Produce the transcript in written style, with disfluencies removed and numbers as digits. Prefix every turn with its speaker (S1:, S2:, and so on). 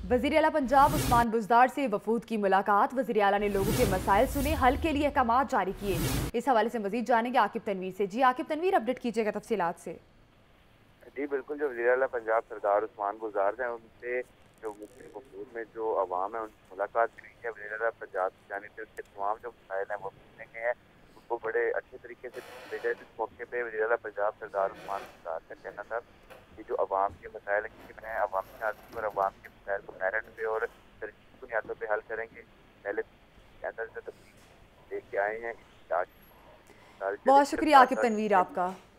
S1: वज़ीर आला पंजाब उस्मान बुज़दार से वफूद की मुलाकात। वज़ीर आला ने लोगों के मसाइल सुने, हल के लिए अहकाम जारी किए। इस हवाले से मजीद जानेंगे आकिब तनवीर से। जी आकिब तनवीर, अपडेट कीजिएगा तफसीलात से।
S2: जी बिल्कुल, जो वज़ीर आला पंजाब सरदार उस्मान बुज़दार हैं उनसे जो वफूद में जो अवाम है उनसे मुलाकात हुई है। वज़ीर आला पंजाब की जानिब से उसके तमाम जो मसाइल हैं वो पूछने गए हैं, उनको बड़े अच्छे तरीके से पूछे गए। इस मौके पे वज़ीर आला पंजाब सरदार उस्मान बुज़दार का कहना था कि जो अवाम के मसाइल हैं मैं अवामी आदमी और अवाम के मसाइल को मेरिट पे और तरजीही बुनियादों पे हल करेंगे। पहले अंदर से तब्दीली लेके आए हैं,
S1: बहुत शुक्रिया
S2: साथ
S1: आकिब
S2: साथ
S1: तनवीर आपका।